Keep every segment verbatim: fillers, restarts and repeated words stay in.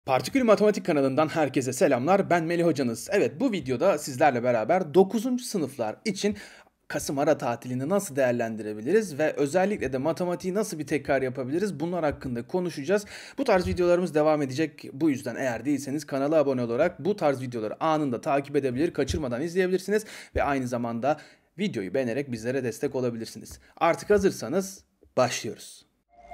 Partikül Matematik kanalından herkese selamlar. Ben Melih hocanız. Evet, bu videoda sizlerle beraber dokuzuncu sınıflar için Kasım ara tatilini nasıl değerlendirebiliriz ve özellikle de matematiği nasıl bir tekrar yapabiliriz? Bunlar hakkında konuşacağız. Bu tarz videolarımız devam edecek. Bu yüzden eğer değilseniz kanala abone olarak bu tarz videoları anında takip edebilir, kaçırmadan izleyebilirsiniz ve aynı zamanda videoyu beğenerek bizlere destek olabilirsiniz. Artık hazırsanız başlıyoruz.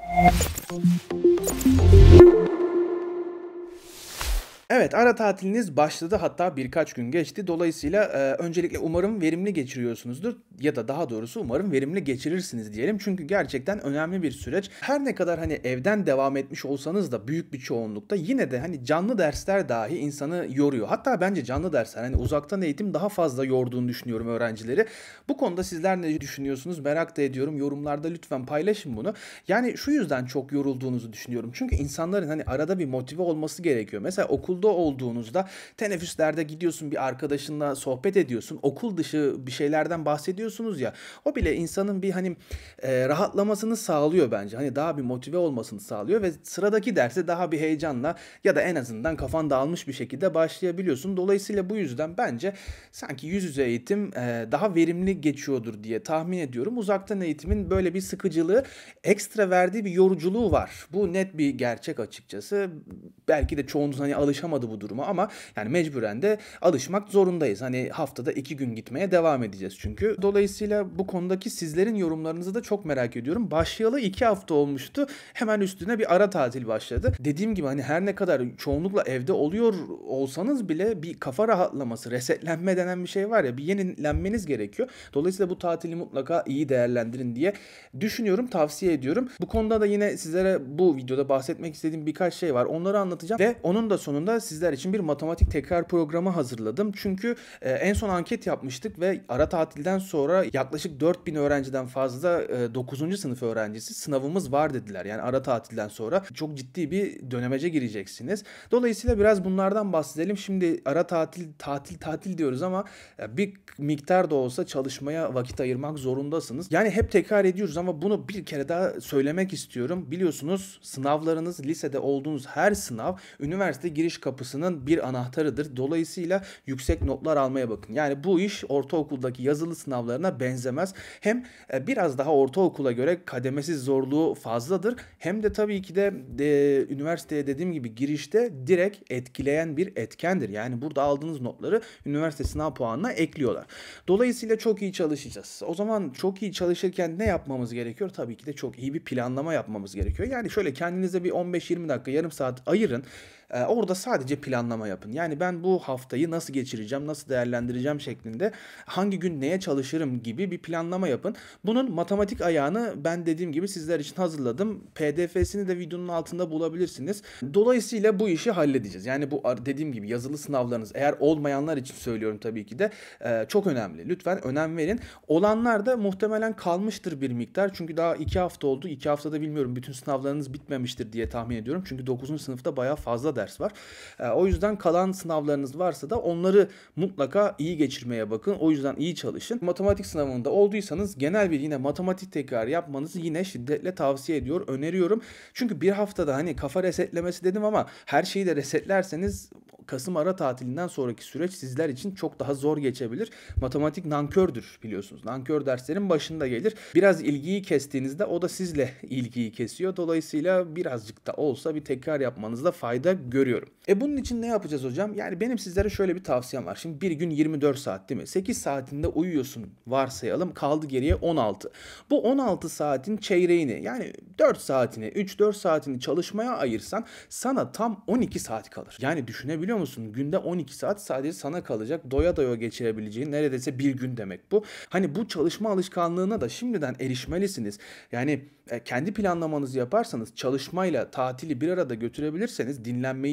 Evet, ara tatiliniz başladı, hatta birkaç gün geçti. Dolayısıyla e, öncelikle umarım verimli geçiriyorsunuzdur ya da daha doğrusu umarım verimli geçirirsiniz diyelim. Çünkü gerçekten önemli bir süreç. Her ne kadar hani evden devam etmiş olsanız da büyük bir çoğunlukta yine de hani canlı dersler dahi insanı yoruyor. Hatta bence canlı dersler, hani uzaktan eğitim daha fazla yorduğunu düşünüyorum öğrencileri. Bu konuda sizler ne düşünüyorsunuz merak da ediyorum. Yorumlarda lütfen paylaşın bunu. Yani şu yüzden çok yorulduğunuzu düşünüyorum. Çünkü insanların hani arada bir motive olması gerekiyor. Mesela okul okulda olduğunuzda teneffüslerde gidiyorsun, bir arkadaşınla sohbet ediyorsun. Okul dışı bir şeylerden bahsediyorsunuz ya. O bile insanın bir hani e, rahatlamasını sağlıyor bence. Hani daha bir motive olmasını sağlıyor ve sıradaki derse daha bir heyecanla ya da en azından kafan dağılmış bir şekilde başlayabiliyorsun. Dolayısıyla bu yüzden bence sanki yüz yüze eğitim e, daha verimli geçiyordur diye tahmin ediyorum. Uzaktan eğitimin böyle bir sıkıcılığı, ekstra verdiği bir yoruculuğu var. Bu net bir gerçek açıkçası. Belki de çoğunuz hani alışamadı bu duruma ama yani mecburen de alışmak zorundayız. Hani haftada iki gün gitmeye devam edeceğiz çünkü. Dolayısıyla bu konudaki sizlerin yorumlarınızı da çok merak ediyorum. Başlayalı iki hafta olmuştu. Hemen üstüne bir ara tatil başladı. Dediğim gibi hani her ne kadar çoğunlukla evde oluyor olsanız bile bir kafa rahatlaması, resetlenme denen bir şey var ya, bir yenilenmeniz gerekiyor. Dolayısıyla bu tatili mutlaka iyi değerlendirin diye düşünüyorum, tavsiye ediyorum. Bu konuda da yine sizlere bu videoda bahsetmek istediğim birkaç şey var. Onları anlatacağım ve onun da sonunda sizler için bir matematik tekrar programı hazırladım. Çünkü e, en son anket yapmıştık ve ara tatilden sonra yaklaşık dört bin öğrenciden fazla e, dokuzuncu sınıf öğrencisi sınavımız var dediler. Yani ara tatilden sonra çok ciddi bir dönemece gireceksiniz. Dolayısıyla biraz bunlardan bahsedelim. Şimdi ara tatil tatil tatil diyoruz ama e, bir miktar da olsa çalışmaya vakit ayırmak zorundasınız. Yani hep tekrar ediyoruz ama bunu bir kere daha söylemek istiyorum. Biliyorsunuz sınavlarınız, lisede olduğunuz her sınav üniversite giriş kapısının bir anahtarıdır. Dolayısıyla yüksek notlar almaya bakın. Yani bu iş ortaokuldaki yazılı sınavlarına benzemez. Hem biraz daha ortaokula göre kademesiz zorluğu fazladır. Hem de tabii ki de, de üniversiteye dediğim gibi girişte direkt etkileyen bir etkendir. Yani burada aldığınız notları üniversite sınav puanına ekliyorlar. Dolayısıyla çok iyi çalışacağız. O zaman çok iyi çalışırken ne yapmamız gerekiyor? Tabii ki de çok iyi bir planlama yapmamız gerekiyor. Yani şöyle kendinize bir on beş yirmi dakika, yarım saat ayırın. Ee, orada sadece planlama yapın. Yani ben bu haftayı nasıl geçireceğim, nasıl değerlendireceğim şeklinde, hangi gün neye çalışırım gibi bir planlama yapın. Bunun matematik ayağını ben dediğim gibi sizler için hazırladım. P D F'sini de videonun altında bulabilirsiniz. Dolayısıyla bu işi halledeceğiz. Yani bu dediğim gibi yazılı sınavlarınız, eğer olmayanlar için söylüyorum tabii ki de, e, çok önemli. Lütfen önem verin. Olanlar da muhtemelen kalmıştır bir miktar. Çünkü daha iki hafta oldu. iki haftada bilmiyorum bütün sınavlarınız bitmemiştir diye tahmin ediyorum. Çünkü dokuzuncu sınıfta bayağı fazla ders var. E, o yüzden kalan sınavlarınız varsa da onları mutlaka iyi geçirmeye bakın. O yüzden iyi çalışın. Matematik sınavında olduysanız genel bir yine matematik tekrar yapmanızı yine şiddetle tavsiye ediyor, öneriyorum. Çünkü bir haftada hani kafa resetlemesi dedim ama her şeyi de resetlerseniz Kasım ara tatilinden sonraki süreç sizler için çok daha zor geçebilir. Matematik nankördür biliyorsunuz. Nankör derslerin başında gelir. Biraz ilgiyi kestiğinizde o da sizle ilgiyi kesiyor. Dolayısıyla birazcık da olsa bir tekrar yapmanızda fayda görüyorum. E bunun için ne yapacağız hocam? Yani benim sizlere şöyle bir tavsiyem var. Şimdi bir gün yirmi dört saat değil mi? sekiz saatinde uyuyorsun varsayalım. Kaldı geriye on altı. Bu on altı saatin çeyreğini, yani dört saatini, üç dört saatini çalışmaya ayırsan sana tam on iki saat kalır. Yani düşünebiliyor musun? Günde on iki saat sadece sana kalacak. Doya doya geçirebileceğin neredeyse bir gün demek bu. Hani bu çalışma alışkanlığına da şimdiden erişmelisiniz. Yani e, kendi planlamanızı yaparsanız, çalışmayla tatili bir arada götürebilirseniz, dinlenmeyi ya da diğer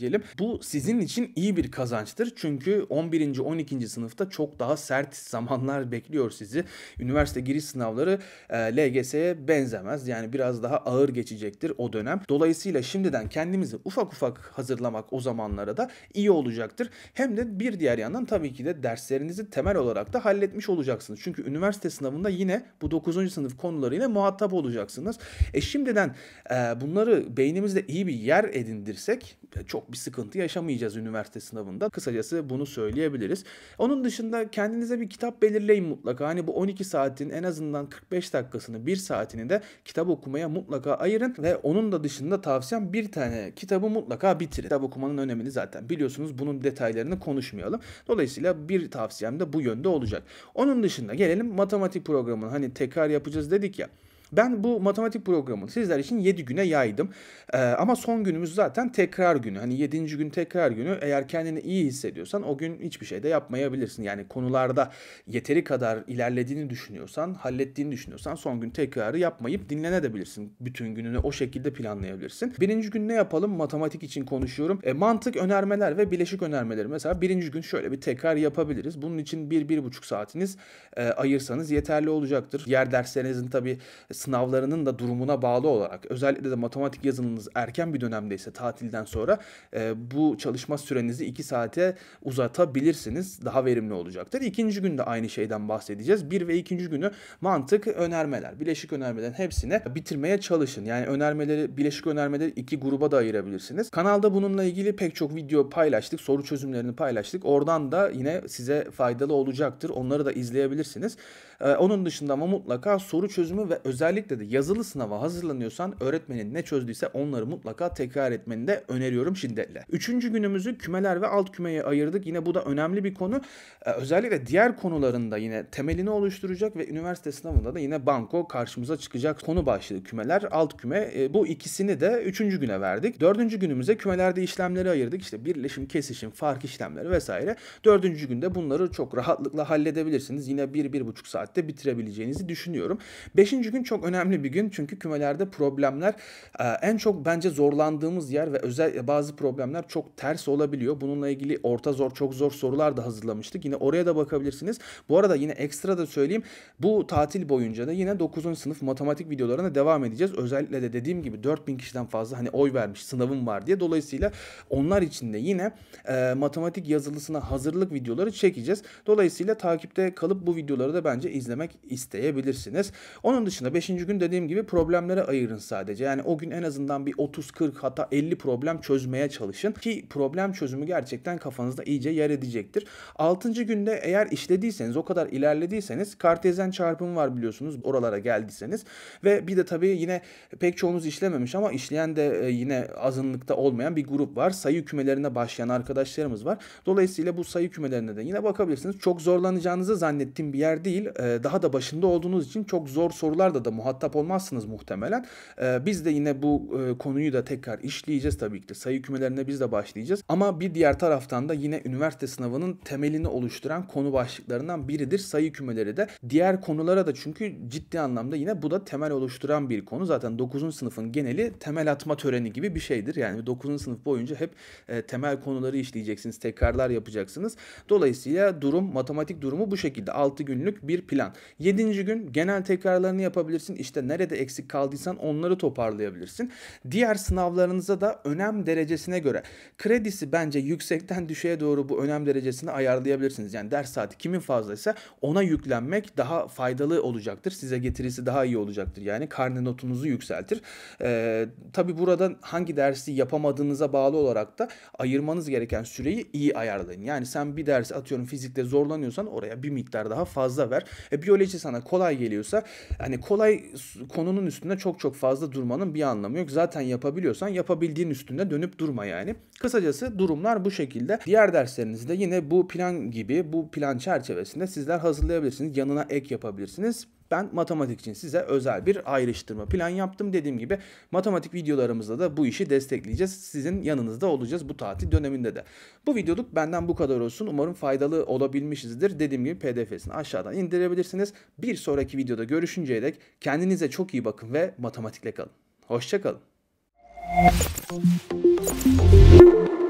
diyelim. Bu sizin için iyi bir kazançtır. Çünkü on birinci on ikinci sınıfta çok daha sert zamanlar bekliyor sizi. Üniversite giriş sınavları e, L G S'ye benzemez. Yani biraz daha ağır geçecektir o dönem. Dolayısıyla şimdiden kendimizi ufak ufak hazırlamak o zamanlara da iyi olacaktır. Hem de bir diğer yandan tabii ki de derslerinizi temel olarak da halletmiş olacaksınız. Çünkü üniversite sınavında yine bu dokuzuncu sınıf konularıyla muhatap olacaksınız. E şimdiden e, bunları beynimizde iyi bir yer edindirsek çok bir sıkıntı yaşamayacağız üniversite sınavında. Kısacası bunu söyleyebiliriz. Onun dışında kendinize bir kitap belirleyin mutlaka. Hani bu on iki saatin en azından kırk beş dakikasını, bir saatini de kitap okumaya mutlaka ayırın ve onun da dışında tavsiyem bir tane kitabı mutlaka bitirin. Kitap okumanın önemini zaten biliyorsunuz. Bunun detaylarını konuşmayalım. Dolayısıyla bir tavsiyem de bu yönde olacak. Onun dışında gelelim matematik programına. Hani tekrar yapacağız dedik ya. Ben bu matematik programını sizler için yedi güne yaydım. Ee, ama son günümüz zaten tekrar günü. Hani yedinci gün tekrar günü. Eğer kendini iyi hissediyorsan o gün hiçbir şey de yapmayabilirsin. Yani konularda yeteri kadar ilerlediğini düşünüyorsan, hallettiğini düşünüyorsan son gün tekrarı yapmayıp dinlenebilirsin. Bütün gününü o şekilde planlayabilirsin. Birinci gün ne yapalım? Matematik için konuşuyorum. E, mantık önermeler ve bileşik önermeleri. Mesela birinci gün şöyle bir tekrar yapabiliriz. Bunun için bir, bir buçuk saatiniz e, ayırsanız yeterli olacaktır. Diğer derslerinizin tabii sınavlarının da durumuna bağlı olarak özellikle de matematik yazılınız erken bir dönemdeyse tatilden sonra e, bu çalışma sürenizi iki saate uzatabilirsiniz. Daha verimli olacaktır. İkinci günde aynı şeyden bahsedeceğiz. Bir ve ikinci günü mantık önermeler, bileşik önermelerin hepsine bitirmeye çalışın. Yani önermeleri, bileşik önermeleri iki gruba da ayırabilirsiniz. Kanalda bununla ilgili pek çok video paylaştık. Soru çözümlerini paylaştık. Oradan da yine size faydalı olacaktır. Onları da izleyebilirsiniz. Ee, onun dışında ama mutlaka soru çözümü ve özellikle de yazılı sınava hazırlanıyorsan öğretmenin ne çözdüyse onları mutlaka tekrar etmeni de öneriyorum şiddetle. Üçüncü günümüzü kümeler ve alt kümeye ayırdık. Yine bu da önemli bir konu. Ee, özellikle diğer konularında yine temelini oluşturacak ve üniversite sınavında da yine banko karşımıza çıkacak konu başlığı kümeler, alt küme. E, bu ikisini de üçüncü güne verdik. Dördüncü günümüze kümelerde işlemleri ayırdık. İşte birleşim, kesişim, fark işlemleri vesaire. Dördüncü günde bunları çok rahatlıkla halledebilirsiniz. Yine bir, bir buçuk saatte bitirebileceğinizi düşünüyorum. Beşinci gün çok önemli bir gün çünkü kümelerde problemler e, en çok bence zorlandığımız yer ve özel bazı problemler çok ters olabiliyor. Bununla ilgili orta zor, çok zor sorular da hazırlamıştık. Yine oraya da bakabilirsiniz. Bu arada yine ekstra da söyleyeyim. Bu tatil boyunca da yine dokuzuncu sınıf matematik videolarına devam edeceğiz. Özellikle de dediğim gibi dört bin kişiden fazla hani oy vermiş, sınavım var diye. Dolayısıyla onlar için de yine e, matematik yazılısına hazırlık videoları çekeceğiz. Dolayısıyla takipte kalıp bu videoları da bence izlemek isteyebilirsiniz. Onun dışında beşinci gün dediğim gibi problemlere ayırın sadece. Yani o gün en azından bir otuz kırk hatta elli problem çözmeye çalışın ki problem çözümü gerçekten kafanızda iyice yer edecektir. altıncı günde eğer işlediyseniz, o kadar ilerlediyseniz kartezyen çarpım var biliyorsunuz oralara geldiyseniz ve bir de tabii yine pek çoğunuz işlememiş ama işleyen de yine azınlıkta olmayan bir grup var. Sayı kümelerine başlayan arkadaşlarımız var. Dolayısıyla bu sayı kümelerine de yine bakabilirsiniz. Çok zorlanacağınızı zannettiğim bir yer değil. Daha da başında olduğunuz için çok zor sorularda da muhatap olmazsınız muhtemelen. Biz de yine bu konuyu da tekrar işleyeceğiz tabii ki de. Sayı kümelerine biz de başlayacağız. Ama bir diğer taraftan da yine üniversite sınavının temelini oluşturan konu başlıklarından biridir sayı kümeleri de. Diğer konulara da çünkü ciddi anlamda yine bu da temel oluşturan bir konu. Zaten dokuzuncu sınıfın geneli temel atma töreni gibi bir şeydir. Yani dokuzuncu sınıf boyunca hep e, temel konuları işleyeceksiniz. Tekrarlar yapacaksınız. Dolayısıyla durum, matematik durumu bu şekilde. altı günlük bir plan. yedinci gün genel tekrarlarını yapabilirsin. İşte nerede eksik kaldıysan onları toparlayabilirsin. Diğer sınavlarınıza da önem derecesine göre kredisi bence yüksekten düşüğe doğru bu önem derecesini ayarlayabilirsiniz. Yani ders saati kimin fazlaysa ona yüklenmek daha faydalı olacaktır. Size getirisi daha iyi olacaktır. Yani karne notunuzu yükseltir. Ee, tabii burada hangi dersi yapamadığınıza bağlı olarak da ayırmanız gereken süreyi iyi ayarlayın. Yani sen bir dersi atıyorum fizikte zorlanıyorsan oraya bir miktar daha fazla ver. E, biyoloji sana kolay geliyorsa hani kolay konunun üstünde çok çok fazla durmanın bir anlamı yok. Zaten yapabiliyorsan yapabildiğin üstünde dönüp durma yani. Kısacası durumlar bu şekilde. Diğer derslerinizde yine bu plan gibi, bu plan çerçevesinde sizler hazırlayabilirsiniz. Yanına ek yapabilirsiniz. Ben matematik için size özel bir ayrıştırma plan yaptım. Dediğim gibi matematik videolarımızda da bu işi destekleyeceğiz. Sizin yanınızda olacağız bu tatil döneminde de. Bu videoluk benden bu kadar olsun. Umarım faydalı olabilmişizdir. Dediğim gibi P D F'sini aşağıdan indirebilirsiniz. Bir sonraki videoda görüşünceye dek kendinize çok iyi bakın ve matematikle kalın. Hoşça kalın.